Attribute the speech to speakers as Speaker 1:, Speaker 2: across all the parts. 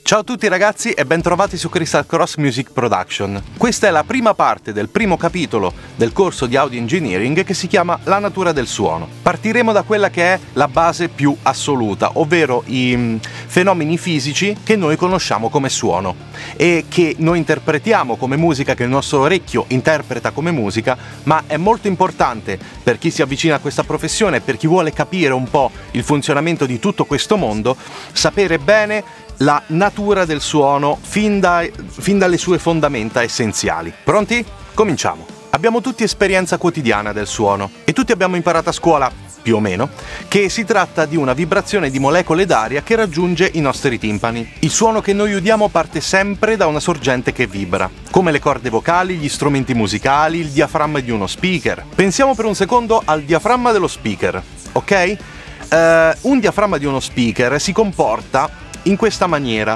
Speaker 1: Ciao a tutti ragazzi e bentrovati su Crystal Cross Music Production. Questa è la prima parte del primo capitolo del corso di Audio Engineering che si chiama La natura del suono. Partiremo da quella che è la base più assoluta, ovvero i fenomeni fisici che noi conosciamo come suono e che noi interpretiamo come musica, che il nostro orecchio interpreta come musica, ma è molto importante per chi si avvicina a questa professione, per chi vuole capire un po' il funzionamento di tutto questo mondo, sapere bene la natura del suono fin dalle sue fondamenta essenziali. Pronti? Cominciamo! Abbiamo tutti esperienza quotidiana del suono e tutti abbiamo imparato a scuola, più o meno, che si tratta di una vibrazione di molecole d'aria che raggiunge i nostri timpani. Il suono che noi udiamo parte sempre da una sorgente che vibra, come le corde vocali, gli strumenti musicali, il diaframma di uno speaker. Pensiamo per un secondo al diaframma dello speaker, ok? Un diaframma di uno speaker si comporta in questa maniera,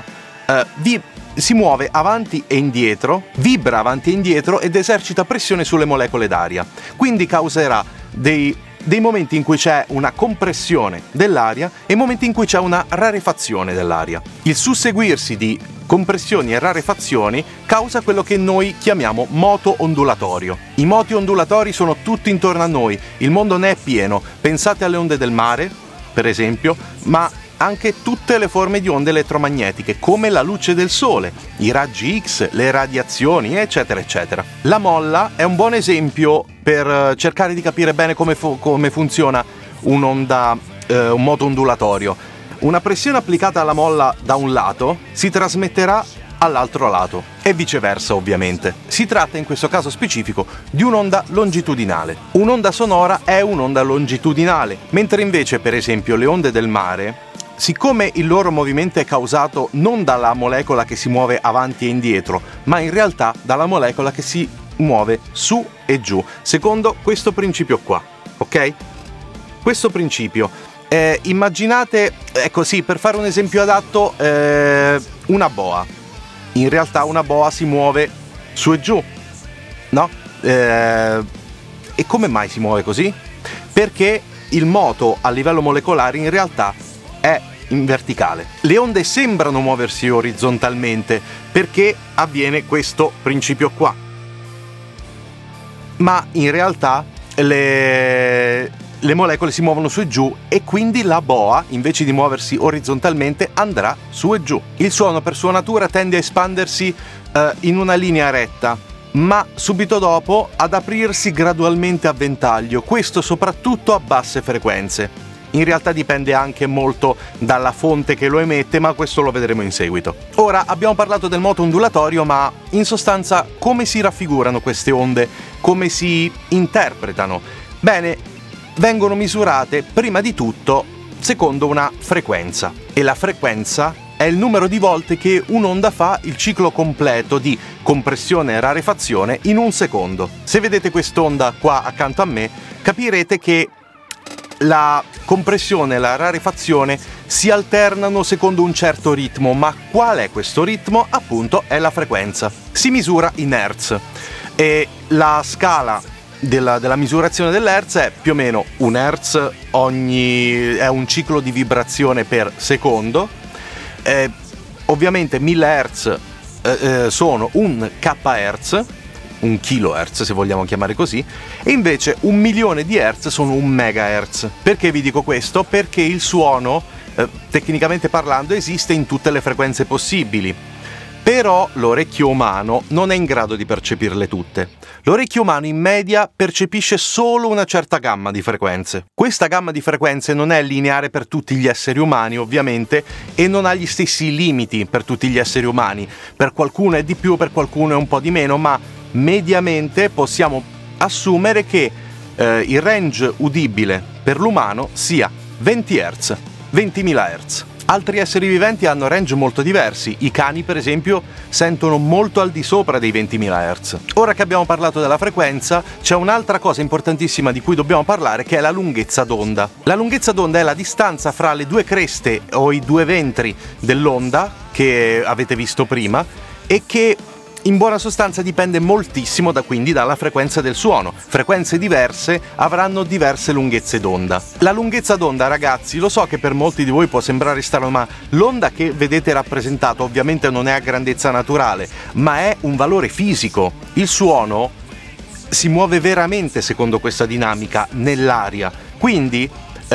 Speaker 1: si muove avanti e indietro, vibra avanti e indietro ed esercita pressione sulle molecole d'aria, quindi causerà dei momenti in cui c'è una compressione dell'aria e momenti in cui c'è una rarefazione dell'aria. Il susseguirsi di compressioni e rarefazioni causa quello che noi chiamiamo moto ondulatorio. I moti ondulatori sono tutti intorno a noi, il mondo ne è pieno, pensate alle onde del mare, per esempio, ma anche tutte le forme di onde elettromagnetiche, come la luce del sole, i raggi X, le radiazioni, eccetera, eccetera. La molla è un buon esempio per cercare di capire bene come funziona un'onda, un moto ondulatorio. Una pressione applicata alla molla da un lato si trasmetterà all'altro lato e viceversa, ovviamente. Si tratta in questo caso specifico di un'onda longitudinale. Un'onda sonora è un'onda longitudinale, mentre invece, per esempio, le onde del mare, siccome il loro movimento è causato non dalla molecola che si muove avanti e indietro, ma in realtà dalla molecola che si muove su e giù, secondo questo principio qua, ok? Questo principio, immaginate, ecco sì, per fare un esempio adatto, una boa. In realtà una boa si muove su e giù, no? E come mai si muove così? Perché il moto a livello molecolare in realtà è in verticale. Le onde sembrano muoversi orizzontalmente perché avviene questo principio qua, ma in realtà le molecole si muovono su e giù e quindi la boa, invece di muoversi orizzontalmente, andrà su e giù. Il suono per sua natura tende a espandersi in una linea retta, ma subito dopo ad aprirsi gradualmente a ventaglio, questo soprattutto a basse frequenze. In realtà dipende anche molto dalla fonte che lo emette, ma questo lo vedremo in seguito. Ora abbiamo parlato del moto ondulatorio, ma in sostanza come si raffigurano queste onde? Come si interpretano? Bene, vengono misurate prima di tutto secondo una frequenza, e la frequenza è il numero di volte che un'onda fa il ciclo completo di compressione e rarefazione in un secondo. Se vedete quest'onda qua accanto a me, capirete che la compressione e la rarefazione si alternano secondo un certo ritmo, ma qual è questo ritmo? Appunto è la frequenza. Si misura in Hertz e la scala della misurazione dell'Hertz è più o meno un Hertz è un ciclo di vibrazione per secondo. Ovviamente 1000 Hertz sono un kHz, un kilohertz se vogliamo chiamare così, e invece 1.000.000 di hertz sono un megahertz. Perché vi dico questo? Perché il suono, tecnicamente parlando, esiste in tutte le frequenze possibili, però l'orecchio umano non è in grado di percepirle tutte. L'orecchio umano in media percepisce solo una certa gamma di frequenze. Questa gamma di frequenze non è lineare per tutti gli esseri umani, ovviamente, e non ha gli stessi limiti per tutti gli esseri umani. Per qualcuno è di più, per qualcuno è un po' di meno, ma mediamente possiamo assumere che il range udibile per l'umano sia 20 Hz, 20.000 Hz. Altri esseri viventi hanno range molto diversi. I cani, per esempio, sentono molto al di sopra dei 20.000 Hz. Ora che abbiamo parlato della frequenza, c'è un'altra cosa importantissima di cui dobbiamo parlare, che è la lunghezza d'onda. La lunghezza d'onda è la distanza fra le due creste o i due ventri dell'onda che avete visto prima e che In buona sostanza dipende moltissimo quindi dalla frequenza del suono. Frequenze diverse avranno diverse lunghezze d'onda. La lunghezza d'onda, ragazzi, lo so che per molti di voi può sembrare strano, ma l'onda che vedete rappresentata ovviamente non è a grandezza naturale, ma è un valore fisico. Il suono si muove veramente secondo questa dinamica nell'aria, quindi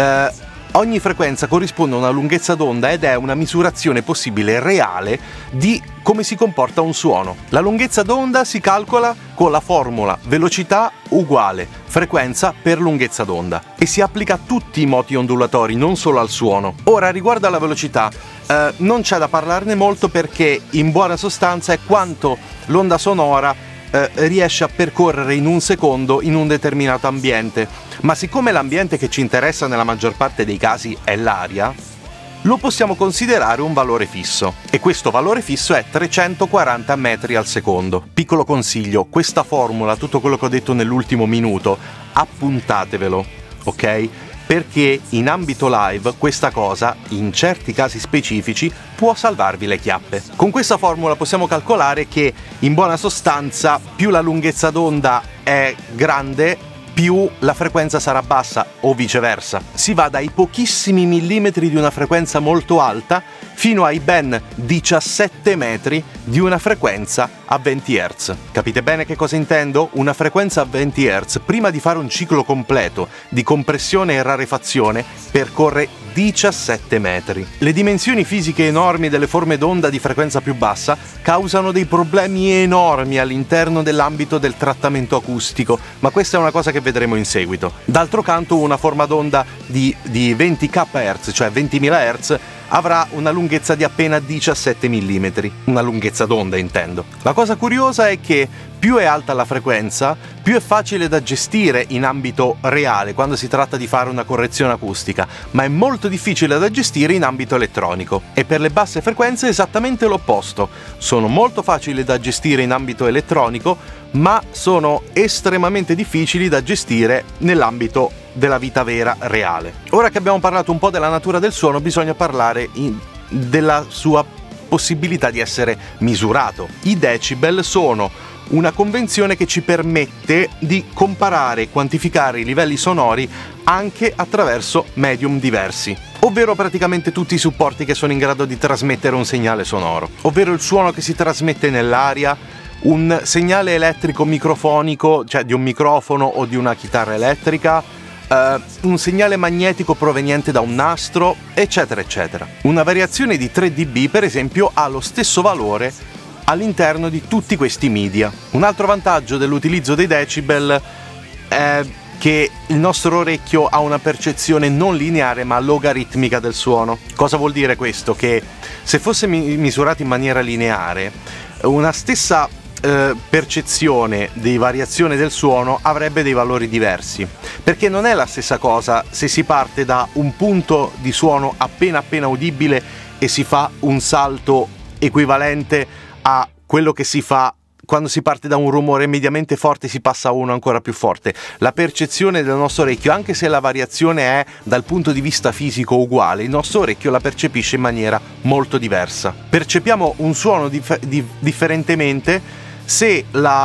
Speaker 1: ogni frequenza corrisponde a una lunghezza d'onda ed è una misurazione possibile reale di come si comporta un suono. La lunghezza d'onda si calcola con la formula velocità uguale frequenza per lunghezza d'onda e si applica a tutti i moti ondulatori, non solo al suono. Ora, riguardo alla velocità, non c'è da parlarne molto perché in buona sostanza è quanto l'onda sonora riesce a percorrere in un secondo in un determinato ambiente, ma siccome l'ambiente che ci interessa nella maggior parte dei casi è l'aria, lo possiamo considerare un valore fisso e questo valore fisso è 340 metri al secondo. Piccolo consiglio, questa formula, tutto quello che ho detto nell'ultimo minuto, appuntatevelo, ok? Perché in ambito live questa cosa, in certi casi specifici, può salvarvi le chiappe. Con questa formula possiamo calcolare che, in buona sostanza, più la lunghezza d'onda è grande, più la frequenza sarà bassa, o viceversa. Si va dai pochissimi millimetri di una frequenza molto alta fino ai ben 17 metri di una frequenza a 20 Hz. Capite bene che cosa intendo? Una frequenza a 20 Hz, prima di fare un ciclo completo di compressione e rarefazione, percorre 17 metri. Le dimensioni fisiche enormi delle forme d'onda di frequenza più bassa causano dei problemi enormi all'interno dell'ambito del trattamento acustico, ma questa è una cosa che vedremo in seguito. D'altro canto, una forma d'onda di 20 kHz, cioè 20.000 Hz, avrà una lunghezza di appena 17 mm, una lunghezza d'onda intendo. La cosa curiosa è che più è alta la frequenza, più è facile da gestire in ambito reale quando si tratta di fare una correzione acustica, ma è molto difficile da gestire in ambito elettronico. E per le basse frequenze è esattamente l'opposto. Sono molto facili da gestire in ambito elettronico, ma sono estremamente difficili da gestire nell'ambito della vita vera, reale. Ora che abbiamo parlato un po' della natura del suono, bisogna parlare della sua possibilità di essere misurato. I decibel sono una convenzione che ci permette di comparare e quantificare i livelli sonori anche attraverso medium diversi, ovvero praticamente tutti i supporti che sono in grado di trasmettere un segnale sonoro, ovvero il suono che si trasmette nell'aria, un segnale elettrico microfonico, cioè di un microfono o di una chitarra elettrica, un segnale magnetico proveniente da un nastro, eccetera eccetera. Una variazione di 3 dB per esempio ha lo stesso valore all'interno di tutti questi media. Un altro vantaggio dell'utilizzo dei decibel è che il nostro orecchio ha una percezione non lineare ma logaritmica del suono. Cosa vuol dire questo? Che se fosse misurato in maniera lineare, una stessa percezione di variazione del suono avrebbe dei valori diversi, perché non è la stessa cosa se si parte da un punto di suono appena udibile e si fa un salto equivalente a quello che si fa quando si parte da un rumore mediamente forte e si passa a uno ancora più forte. La percezione del nostro orecchio, anche se la variazione è dal punto di vista fisico uguale, il nostro orecchio la percepisce in maniera molto diversa. Percepiamo un suono differentemente se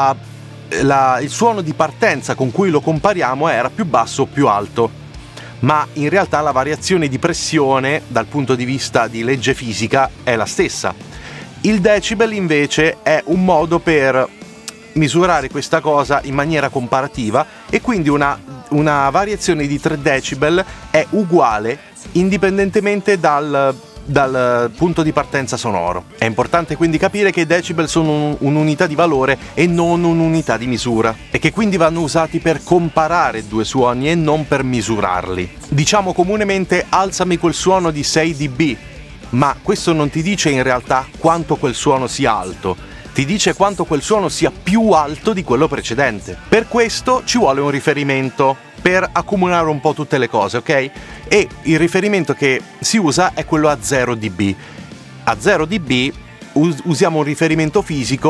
Speaker 1: il suono di partenza con cui lo compariamo era più basso o più alto, ma in realtà la variazione di pressione dal punto di vista di legge fisica è la stessa. Il decibel invece è un modo per misurare questa cosa in maniera comparativa e quindi una variazione di 3 decibel è uguale indipendentemente dal punto di partenza sonoro. È importante quindi capire che i decibel sono un'unità di valore e non un'unità di misura, e che quindi vanno usati per comparare due suoni e non per misurarli. Diciamo comunemente alzami quel suono di 6 dB, ma questo non ti dice in realtà quanto quel suono sia alto, ti dice quanto quel suono sia più alto di quello precedente. Per questo ci vuole un riferimento per accomunare un po' tutte le cose, ok? E il riferimento che si usa è quello a 0 dB. A 0 dB usiamo un riferimento fisico che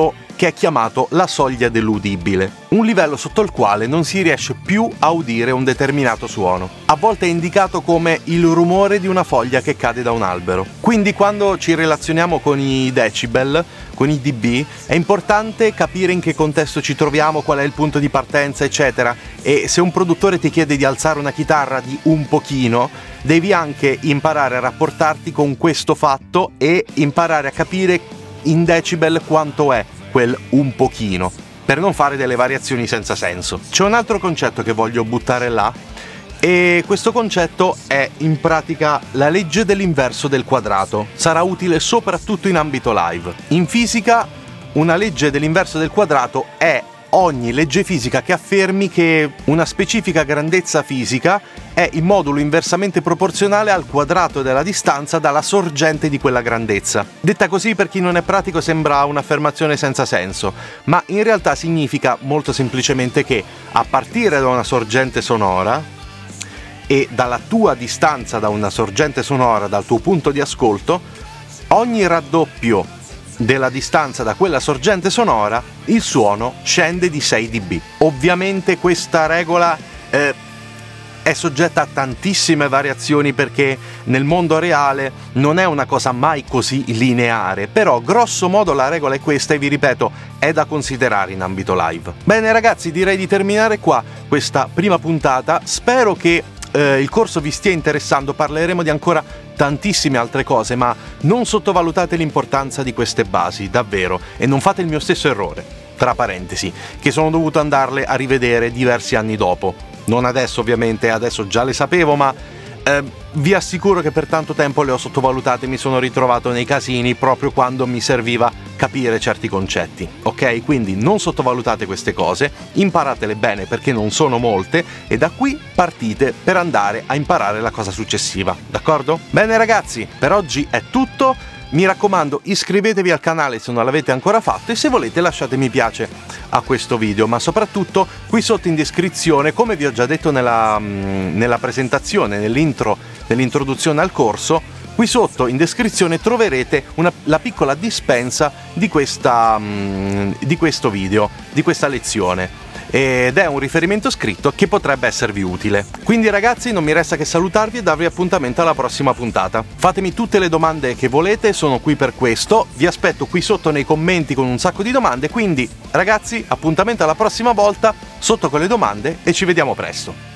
Speaker 1: che è chiamato la soglia dell'udibile, un livello sotto il quale non si riesce più a udire un determinato suono. A volte è indicato come il rumore di una foglia che cade da un albero. Quindi quando ci relazioniamo con i decibel, con i dB, è importante capire in che contesto ci troviamo, qual è il punto di partenza, eccetera. E se un produttore ti chiede di alzare una chitarra di un pochino, devi anche imparare a rapportarti con questo fatto e imparare a capire in decibel quanto è quel un pochino, per non fare delle variazioni senza senso. C'è un altro concetto che voglio buttare là, e questo concetto è in pratica la legge dell'inverso del quadrato. Sarà utile soprattutto in ambito live. In fisica, una legge dell'inverso del quadrato è ogni legge fisica che affermi che una specifica grandezza fisica è in modulo inversamente proporzionale al quadrato della distanza dalla sorgente di quella grandezza. Detta così, per chi non è pratico, sembra un'affermazione senza senso, ma in realtà significa molto semplicemente che a partire da una sorgente sonora e dalla tua distanza da una sorgente sonora, dal tuo punto di ascolto, ogni raddoppio della distanza da quella sorgente sonora, il suono scende di 6 dB. Ovviamente questa regola è soggetta a tantissime variazioni, perché nel mondo reale non è una cosa mai così lineare, però grosso modo la regola è questa e vi ripeto, è da considerare in ambito live. Bene ragazzi, direi di terminare qua questa prima puntata. Spero che il corso vi stia interessando. Parleremo di ancora tantissime altre cose, ma non sottovalutate l'importanza di queste basi, davvero, e non fate il mio stesso errore, tra parentesi, che sono dovuto andarle a rivedere diversi anni dopo. Non adesso ovviamente, adesso già le sapevo, ma vi assicuro che per tanto tempo le ho sottovalutate e mi sono ritrovato nei casini proprio quando mi serviva capire certi concetti, ok? Quindi non sottovalutate queste cose, imparatele bene perché non sono molte, e da qui partite per andare a imparare la cosa successiva, d'accordo? Bene ragazzi, per oggi è tutto. Mi raccomando, iscrivetevi al canale se non l'avete ancora fatto, e se volete lasciate mi piace a questo video, ma soprattutto qui sotto in descrizione, come vi ho già detto nella presentazione, nell'introduzione al corso, qui sotto in descrizione troverete la piccola dispensa di questo video, di questa lezione, ed è un riferimento scritto che potrebbe esservi utile. Quindi ragazzi, non mi resta che salutarvi e darvi appuntamento alla prossima puntata. Fatemi tutte le domande che volete, sono qui per questo, vi aspetto qui sotto nei commenti con un sacco di domande, quindi ragazzi, appuntamento alla prossima volta sotto con le domande e ci vediamo presto.